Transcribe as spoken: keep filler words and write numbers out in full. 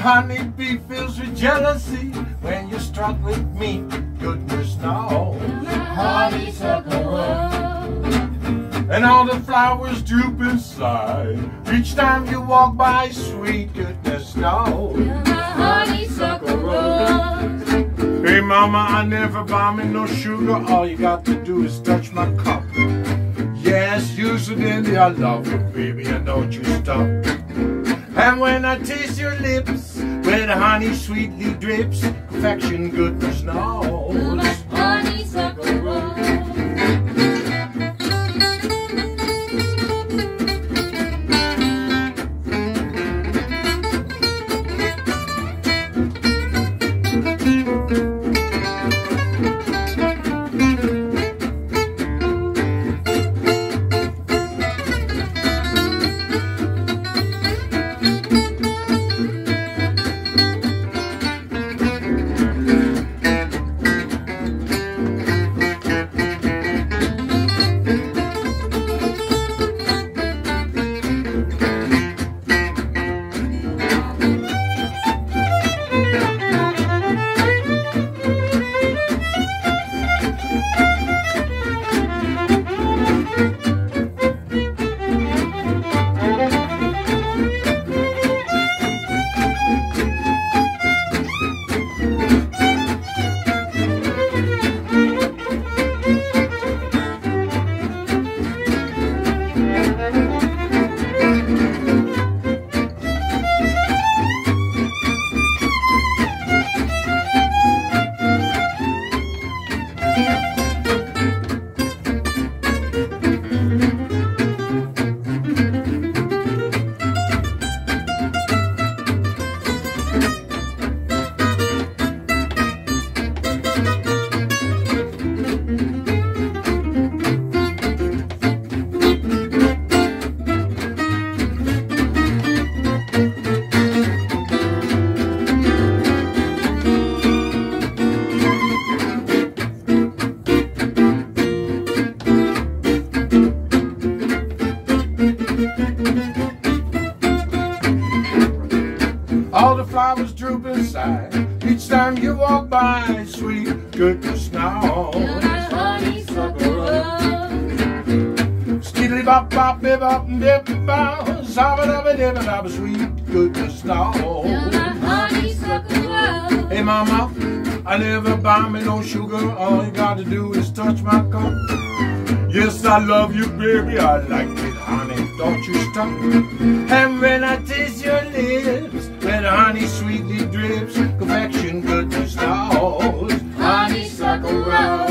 honeybee feels with jealousy when you're struck with me. Goodness knows. Honeysuckle And all the flowers droop inside each time you walk by, sweet goodness knows. Honeysuckle rose. Hey mama, I never buy me no sugar. All you got to do is touch my cup. Yes, use it in the I love you, baby, and don't you stop. And when I taste your lips, where the honey sweetly drips, perfection goodness knows. Honeysuckle rose. All the flowers droop inside each time you walk by, sweet goodness knows. Honeysuckle rose. Skiddly bop bop bip bop dip bop, sabba dabba dip dabba, sweet goodness knows. Honeysuckle rose. Hey mama, I never buy me no sugar. All you gotta do is touch my cup. Yes, I love you, baby. I like it, honey. Don't you stop. And when I taste your lips, where the honey sweetly drips, perfection goodness knows. Honeysuckle rose.